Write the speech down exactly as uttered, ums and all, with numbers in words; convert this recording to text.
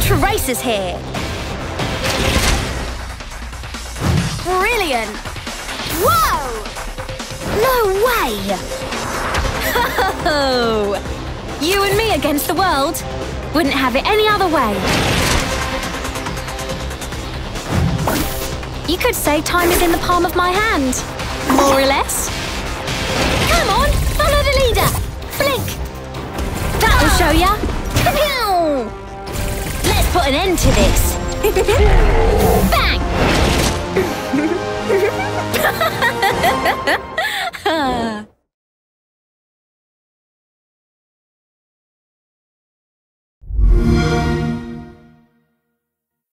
Ultra Racers here. Brilliant. Whoa! No way! Oh, you and me against the world. Wouldn't have it any other way. You could say time is in the palm of my hand. More or less. Come on, follow the leader. Blink. That'll show ya. Let's put an end to this. Bang!